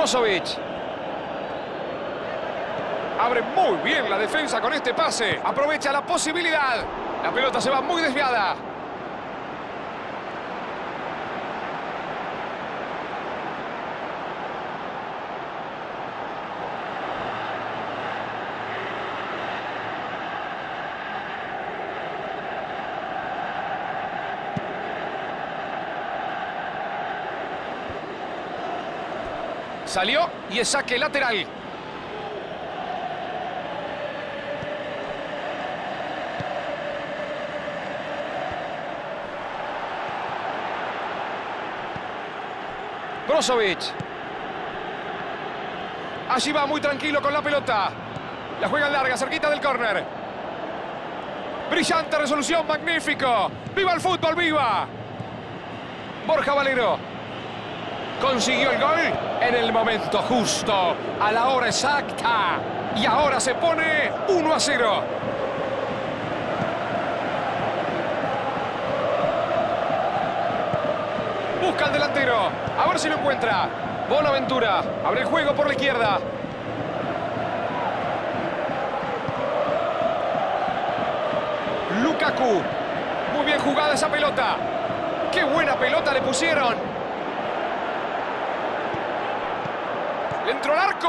Brozovic. Abre muy bien la defensa con este pase. Aprovecha la posibilidad. La pelota se va muy desviada. Salió y es saque lateral. Brozovic. Allí va muy tranquilo con la pelota. La juega larga, cerquita del córner. Brillante resolución, magnífico. ¡Viva el fútbol, viva! Borja Valero. Consiguió el gol en el momento justo, a la hora exacta. Y ahora se pone 1-0. Busca al delantero. A ver si lo encuentra. Bonaventura. Abre el juego por la izquierda. Lukaku. Muy bien jugada esa pelota. ¡Qué buena pelota le pusieron! ¡Le entró al arco!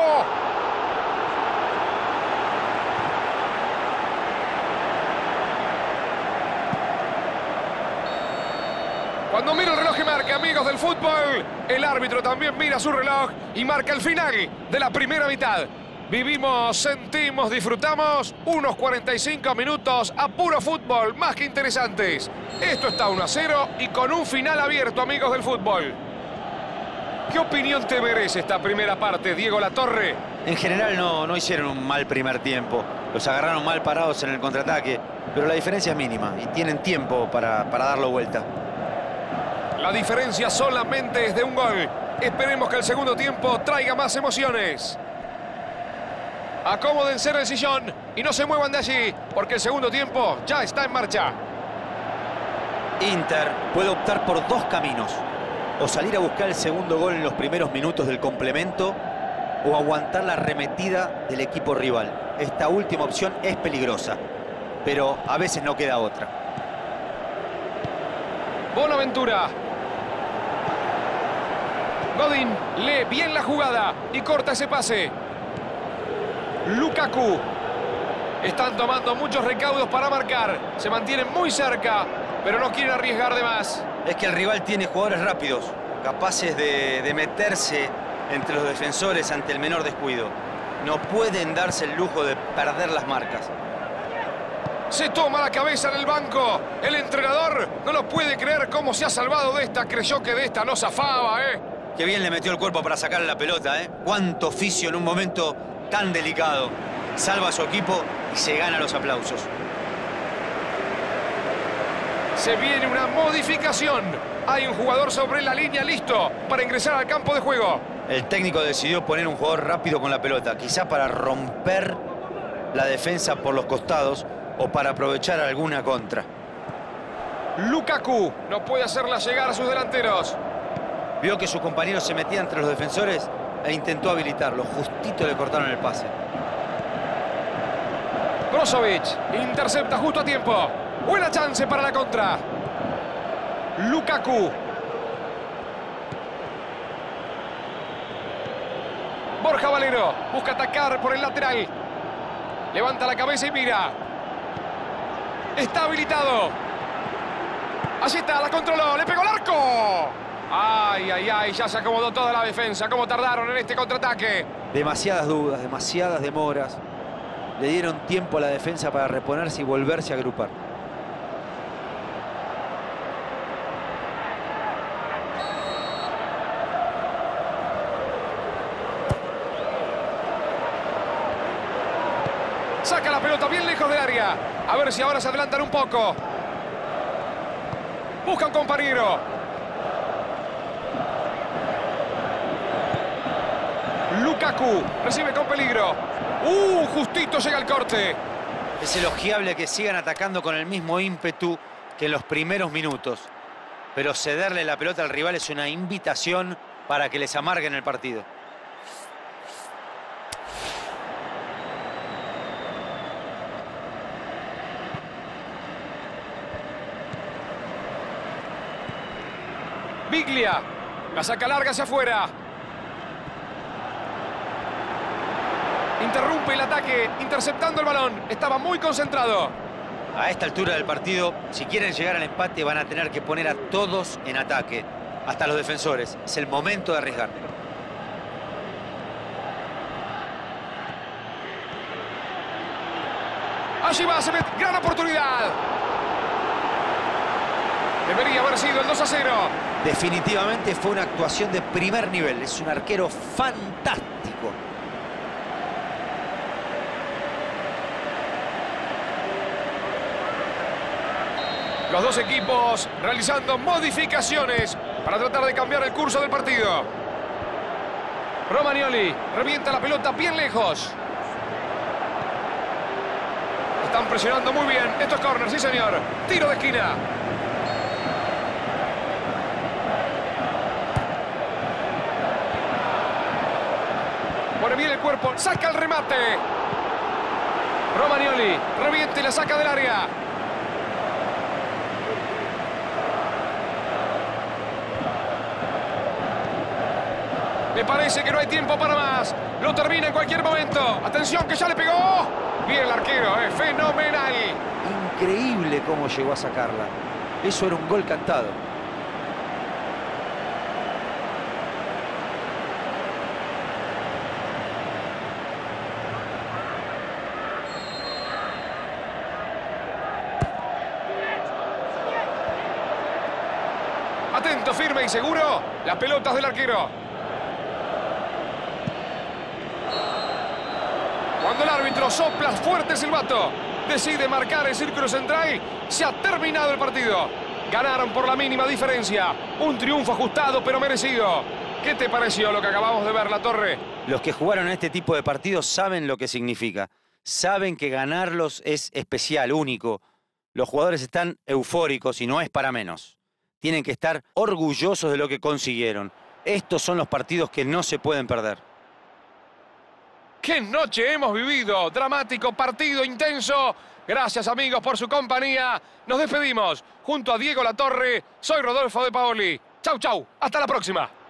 Cuando mira el reloj y marca, amigos del fútbol, el árbitro también mira su reloj y marca el final de la primera mitad. Vivimos, sentimos, disfrutamos unos 45 minutos a puro fútbol, más que interesantes. Esto está 1-0 y con un final abierto, amigos del fútbol. ¿Qué opinión te merece esta primera parte, Diego Latorre? En general no hicieron un mal primer tiempo. Los agarraron mal parados en el contraataque, pero la diferencia es mínima y tienen tiempo para darlo vuelta. La diferencia solamente es de un gol. Esperemos que el segundo tiempo traiga más emociones. Acomódense en el sillón y no se muevan de allí, porque el segundo tiempo ya está en marcha. Inter puede optar por dos caminos. O salir a buscar el segundo gol en los primeros minutos del complemento, o aguantar la arremetida del equipo rival. Esta última opción es peligrosa, pero a veces no queda otra. Bonaventura. Godín lee bien la jugada y corta ese pase. Lukaku. Están tomando muchos recaudos para marcar. Se mantienen muy cerca, pero no quieren arriesgar de más. Es que el rival tiene jugadores rápidos, capaces de meterse entre los defensores ante el menor descuido. No pueden darse el lujo de perder las marcas. Se toma la cabeza en el banco. El entrenador no lo puede creer cómo se ha salvado de esta. Creyó que de esta no zafaba, Qué bien le metió el cuerpo para sacarle la pelota, Cuánto oficio en un momento tan delicado. Salva a su equipo y se gana los aplausos. Se viene una modificación. Hay un jugador sobre la línea listo para ingresar al campo de juego. El técnico decidió poner un jugador rápido con la pelota, quizá para romper la defensa por los costados o para aprovechar alguna contra. Lukaku no puede hacerla llegar a sus delanteros. Vio que sus compañeros se metían entre los defensores e intentó habilitarlo. Justito le cortaron el pase. Brozovic intercepta justo a tiempo. Buena chance para la contra. Lukaku. Borja Valero busca atacar por el lateral. Levanta la cabeza y mira. Está habilitado. Allí está, la controló, le pegó el arco. Ay, ay, ay, ya se acomodó toda la defensa. ¿Cómo tardaron en este contraataque? Demasiadas dudas, demasiadas demoras. Le dieron tiempo a la defensa para reponerse y volverse a agrupar. Saca la pelota bien lejos del área. A ver si ahora se adelantan un poco. Busca un compañero. Lukaku recibe con peligro. Justito llega el corte. Es elogiable que sigan atacando con el mismo ímpetu que en los primeros minutos. Pero cederle la pelota al rival es una invitación para que les amarguen el partido. Biglia. La saca larga hacia afuera. Interrumpe el ataque, interceptando el balón. Estaba muy concentrado. A esta altura del partido, si quieren llegar al empate, van a tener que poner a todos en ataque. Hasta los defensores. Es el momento de arriesgar. Allí va Semet, gran oportunidad. Debería haber sido el 2-0. Definitivamente fue una actuación de primer nivel. Es un arquero fantástico. Los dos equipos realizando modificaciones para tratar de cambiar el curso del partido. Romagnoli revienta la pelota bien lejos. Están presionando muy bien. Esto es córner, sí señor. Tiro de esquina. Pone bien el cuerpo, saca el remate. Romagnoli revienta y la saca del área. Me parece que no hay tiempo para más. Lo termina en cualquier momento. Atención que ya le pegó. Bien el arquero, fenomenal. Increíble cómo llegó a sacarla. Eso era un gol cantado. Atento, firme y seguro. Las pelotas del arquero. Cuando el árbitro sopla fuerte silbato, decide marcar el círculo central, se ha terminado el partido. Ganaron por la mínima diferencia. Un triunfo ajustado pero merecido. ¿Qué te pareció lo que acabamos de ver, La Torre? Los que jugaron este tipo de partidos saben lo que significa. Saben que ganarlos es especial, único. Los jugadores están eufóricos y no es para menos. Tienen que estar orgullosos de lo que consiguieron. Estos son los partidos que no se pueden perder. ¡Qué noche hemos vivido! Dramático, partido intenso. Gracias, amigos, por su compañía. Nos despedimos. Junto a Diego La Torre, soy Rodolfo De Paoli. Chau, chau. Hasta la próxima.